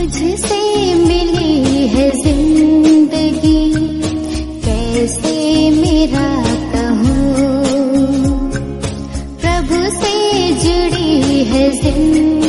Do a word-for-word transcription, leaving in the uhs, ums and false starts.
तुझसे मिली है जिंदगी, कैसे मेरा कहूँ, प्रभु से जुड़ी है जिंदगी।